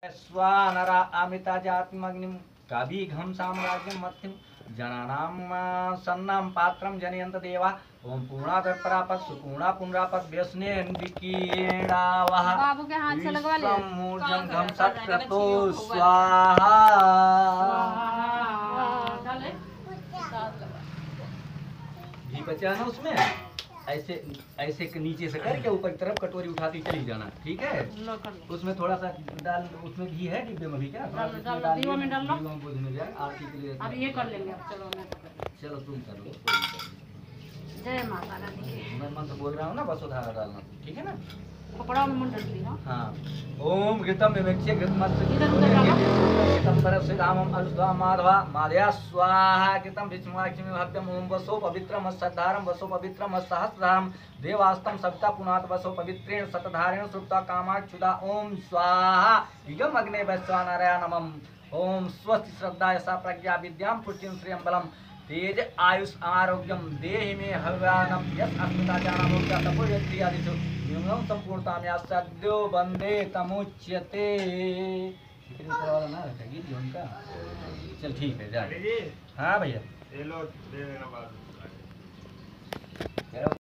स्वानरा अमृता जातिमग्निं कविघं साम्राज्यं मथिं जनानां सन्नां पात्रं जनयन्त देवा ओम पूर्णादर्परापत् सुपूर्णा पुनरापत् व्यसनेन विकीर्णावः बाबू के हाथ से लगवा ले मूर्धं घम सत्क्रतो स्वाहा घी बचा ना उसमें ऐसे ऐसे नीचे से करके ऊपर की तरफ कटोरी उठाती चली जाना, ठीक है। उसमें थोड़ा सा डाल, उसमें घी है डिब्बे में भी क्या दीवा में डाल लो, आरती के लिए। अब ये कर लेंगे, अब चलो चलो तुम कर लो। जय माता रानी। मैं मंत्र बोल रहा हूँ ना, वसुधारा डालना, ठीक है ना। कपड़ा में मुंड ली ना। हाँ ओम घृतम विवेक्ष्य घृतमस्य घृतम परस्विधामम अनुस्वा माधवा माधया स्वाहा घृतम विष्णुवाक्ष्मी भक्तम ओम वसो पवित्रम सद्धारम वसो पवित्रम सहस्रधारम देवास्तम सविता पुनात वसो पवित्रेण सतधारेण सुप्ता कामाक्षुदा ओम स्वाहा इगम अग्ने वैश्वानराय नमः ओम स्वस्ति श्रद्धा यसा प्रज्ञा विद्याम पुष्टिं श्रियं बलम तेज आयुष आरोग्यम देहि में हव्यानम यस अस्मिता ज्ञानमोक्ष तपोयत्रि आदिषु न्यूनम संपूर्णताम या सद्यो वंदे तमुच्यते। वाला ना गीत उनका। चल ठीक है जा। हाँ भैया।